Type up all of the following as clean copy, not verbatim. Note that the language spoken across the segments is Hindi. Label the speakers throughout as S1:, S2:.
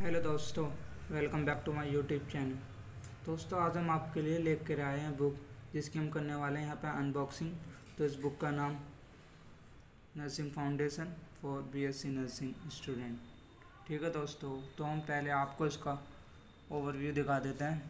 S1: हेलो दोस्तों, welcome back to my YouTube channel. दोस्तों, आज हम आपके लिए लेकर आए हैं बुक जिसकी हम करने वाले हैं यहाँ पे अनबॉक्सिंग। तो इस बुक का नाम nursing foundation for BSc nursing student. ठीक है दोस्तों, तो हम पहले आपको इसका ओवरव्यू दिखा देते हैं।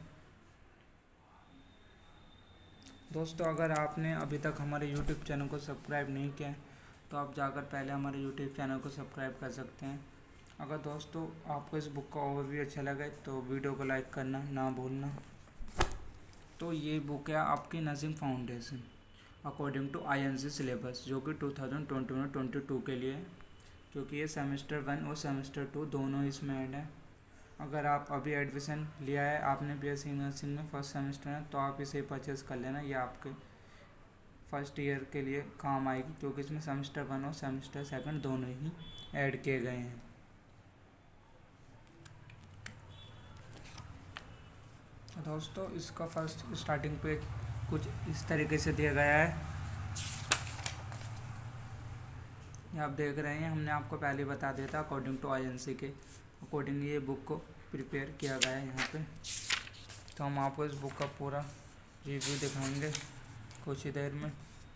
S1: दोस्तों, अगर आपने अभी तक हमारे यूट्यूब चैनल को सब्सक्राइब नहीं किया है तो आप जाकर पहले हमारे यूट्यूब चैनल को सब्सक्राइब कर सकते हैं। अगर दोस्तों आपको इस बुक का ओवरव्यू अच्छा लगे तो वीडियो को लाइक करना ना भूलना। तो ये बुक है आपकी nursing foundation according to INC syllabus, जो कि 2021-22 के लिए है, क्योंकि ये सेमेस्टर 1 और सेमेस्टर 2 दोनों इसमें ऐड है। अगर आप अभी एडमिशन लिया है, आपने बीएससी नर्सिंग में फर्स्ट सेमेस्टर है, तो आप इसे परचेज़ कर लेना। ये आपके फर्स्ट ईयर के लिए काम आएगी, क्योंकि इसमें सेमेस्टर 1 और सेमेस्टर 2 दोनों ही ऐड किए गए हैं। दोस्तों, इसका फर्स्ट स्टार्टिंग पेज कुछ इस तरीके से दिया गया है। ये आप देख रहे हैं, हमने आपको पहले बता दिया था अकॉर्डिंग टू आईएनसी के अकॉर्डिंग ये बुक को प्रिपेयर किया गया है यहाँ पे। तो हम आपको इस बुक का पूरा रिव्यू दिखाएंगे कुछ ही देर में।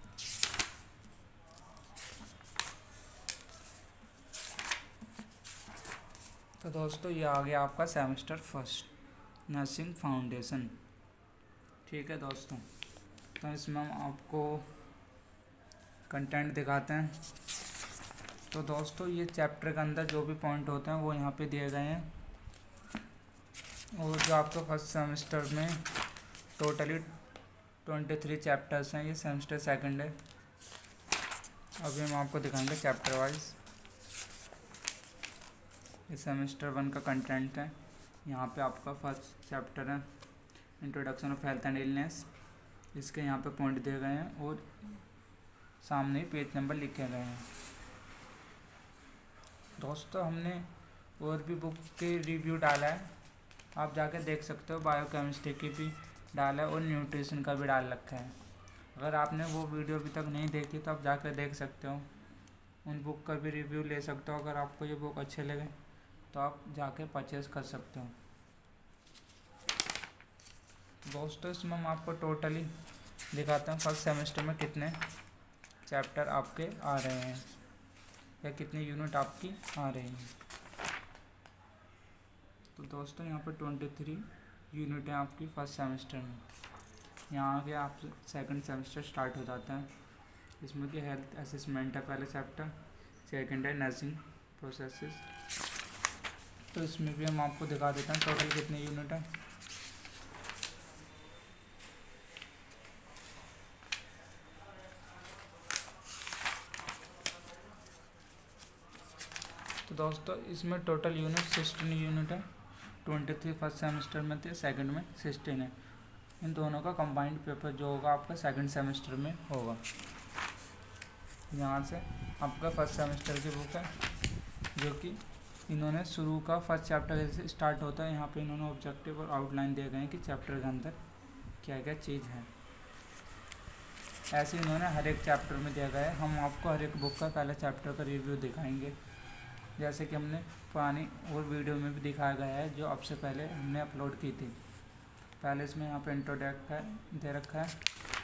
S1: तो दोस्तों, ये आ गया आपका सेमेस्टर फर्स्ट नर्सिंग फाउंडेशन। ठीक है दोस्तों, तो इसमें हम आपको कंटेंट दिखाते हैं। तो दोस्तों, ये चैप्टर के अंदर जो भी पॉइंट होते हैं वो यहाँ पे दिए गए हैं। और जो आपका फर्स्ट सेमेस्टर में टोटली 23 चैप्टर्स हैं, ये सेमेस्टर 2 है। अभी हम आपको दिखाएंगे चैप्टर वाइज। ये सेमेस्टर 1 का कंटेंट है। यहाँ पे आपका फर्स्ट चैप्टर है introduction of health and illness. इसके यहाँ पे पॉइंट दिए गए हैं और सामने पेज नंबर लिखे गए हैं। दोस्तों, हमने और भी बुक के रिव्यू डाला है, आप जाके देख सकते हो। बायोकेमिस्ट्री की भी डाला है और न्यूट्रिशन का भी डाल रखा है। अगर आपने वो वीडियो अभी तक नहीं देखी तो आप जाकर देख सकते हो, उन बुक का भी रिव्यू ले सकते हो। अगर आपको ये बुक अच्छे लगे तो आप जाके परचेज़ कर सकते हो। दोस्तों, इसमें हम आपको टोटली दिखाते हैं फर्स्ट सेमेस्टर में कितने चैप्टर आपके आ रहे हैं या कितनी यूनिट आपकी आ रही हैं। तो दोस्तों, यहाँ पर 23 यूनिट हैं आपकी फर्स्ट सेमेस्टर में। यहाँ आगे आप सेकंड सेमेस्टर स्टार्ट हो जाता है। इसमें कि हेल्थ असेसमेंट है पहले चैप्टर, सेकंड है नर्सिंग प्रोसेसेस। तो इसमें भी हम आपको दिखा देते हैं टोटल कितने यूनिट है। तो दोस्तों, इसमें टोटल यूनिट 16 यूनिट है। 23 फर्स्ट सेमेस्टर में थे, सेकंड में 16 है। इन दोनों का कंबाइंड पेपर जो होगा आपका सेकंड सेमेस्टर में होगा। यहाँ से आपका फर्स्ट सेमेस्टर की बुक है, जो कि इन्होंने शुरू का फर्स्ट चैप्टर जैसे स्टार्ट होता है, यहाँ पे इन्होंने ऑब्जेक्टिव और आउटलाइन दिए गए हैं कि चैप्टर के अंदर क्या क्या चीज़ है। ऐसे इन्होंने हर एक चैप्टर में दिया गया है। हम आपको हर एक बुक का पहले चैप्टर का रिव्यू दिखाएंगे, जैसे कि हमने पुरानी और वीडियो में भी दिखाया गया है जो अब से पहले हमने अपलोड की थी। पहले इसमें यहाँ पे इंट्रोडक्ट दे रखा है,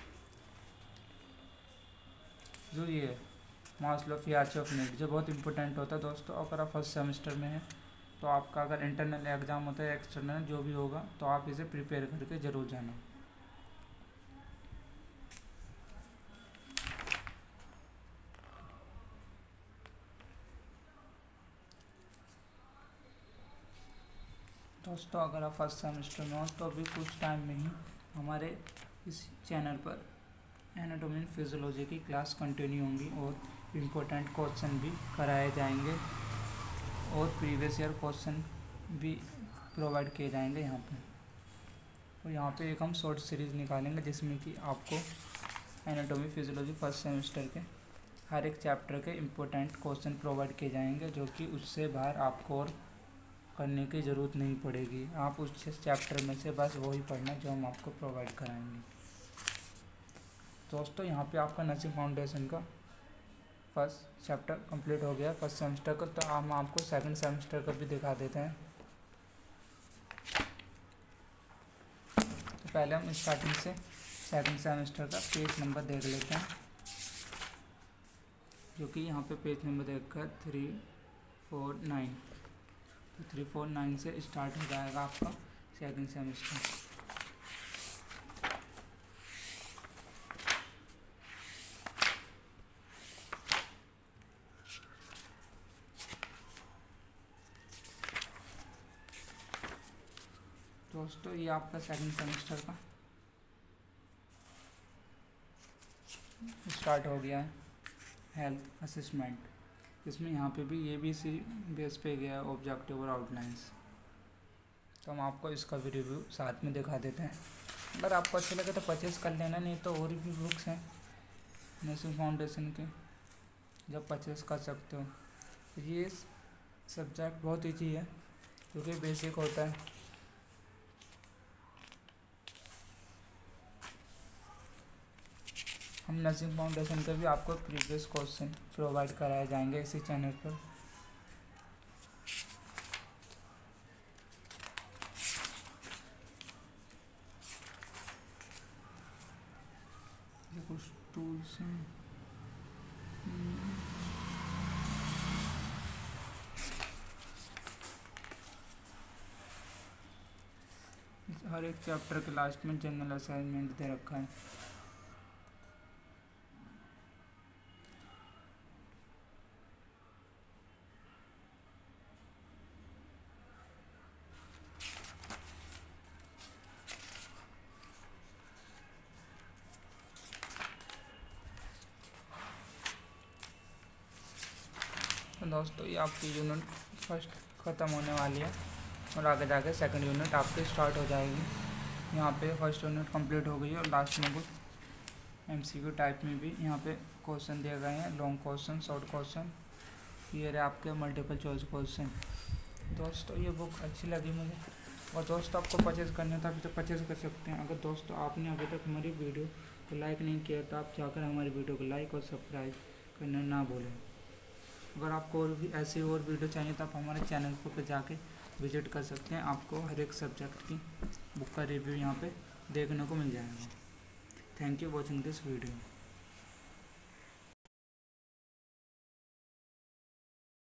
S1: जो ये Maslow of hierarchy of need, जो बहुत इंपॉर्टेंट होता है दोस्तों। अगर आप फर्स्ट सेमेस्टर में हैं तो आपका अगर इंटरनल एग्ज़ाम होता है, एक्सटर्नल जो भी होगा, तो आप इसे प्रिपेयर करके ज़रूर जाना। दोस्तों, अगर आप फर्स्ट सेमेस्टर में हो तो अभी कुछ टाइम में ही हमारे इस चैनल पर एनाटॉमी एंड फिजियोलॉजी की क्लास कंटिन्यू होंगी और इम्पोर्टेंट क्वेश्चन भी कराए जाएंगे और प्रीवियस ईयर क्वेश्चन भी प्रोवाइड किए जाएंगे यहाँ पे। और यहाँ पे एक हम शॉर्ट सीरीज़ निकालेंगे जिसमें कि आपको एनाटॉमी फिजियोलॉजी फर्स्ट सेमेस्टर के हर एक चैप्टर के इम्पोर्टेंट क्वेश्चन प्रोवाइड किए जाएंगे, जो कि उससे बाहर आपको और करने की ज़रूरत नहीं पड़ेगी। आप उस चैप्टर में से बस वही पढ़ना जो हम आपको प्रोवाइड कराएंगे। दोस्तों, यहाँ पे आपका नर्सिंग फाउंडेशन का फर्स्ट चैप्टर कंप्लीट हो गया फर्स्ट सेमेस्टर का। तो हम आपको सेकंड सेमेस्टर का भी दिखा देते हैं। पहले हम स्टार्टिंग से सेकंड सेमेस्टर का पेज नंबर देख लेते हैं, जो कि यहाँ पे पेज नंबर देखकर 349, तो 349 से स्टार्ट हो जाएगा आपका सेकंड सेमेस्टर। दोस्तों ये आपका सेकंड सेमेस्टर का स्टार्ट हो गया है, हेल्थ असेसमेंट। इसमें यहाँ पे भी ये भी सी बेस पे गया है, ऑब्जेक्टिव और आउटलाइंस। तो हम आपको इसका भी रिव्यू साथ में दिखा देते हैं। अगर आपको अच्छा लगे तो परचेज़ कर लेना, नहीं तो और भी बुक्स हैं नेशनल फाउंडेशन के, जब परचेज़ कर सकते हो। ये सब्जेक्ट बहुत ईजी है क्योंकि बेसिक होता है। हम नर्सिंग फाउंडेशन के भी आपको प्रीवियस क्वेश्चन प्रोवाइड कराए जाएंगे इसी चैनल पर। ये कुछ टूल्स हैं, हर एक चैप्टर के लास्ट में जनरल असाइनमेंट दे रखा है। तो दोस्तों ये आपकी यूनिट फर्स्ट ख़त्म होने वाली है और आगे जाके सेकंड यूनिट आपकी स्टार्ट हो जाएगी। यहाँ पे फर्स्ट यूनिट कंप्लीट हो गई है और लास्ट में कुछ एमसीक्यू टाइप में भी यहाँ पे क्वेश्चन दिए गए हैं, लॉन्ग क्वेश्चन, शॉर्ट क्वेश्चन, ये रहे आपके मल्टीपल चॉइस क्वेश्चन। दोस्तों ये बुक अच्छी लगी मुझे, और दोस्तों आपको परचेज़ करना है तो अभी तो परचेज़ कर सकते हैं। अगर दोस्तों आपने अभी तक हमारी वीडियो को लाइक नहीं किया तो आप जाकर हमारी वीडियो को लाइक और सब्सक्राइब करना ना भूलें। अगर आपको और भी ऐसी और वीडियो चाहिए तो आप हमारे चैनल पर जाके विजिट कर सकते हैं। आपको हर एक सब्जेक्ट की बुक का रिव्यू यहाँ पे देखने को मिल जाएगा। Thank you watching this video.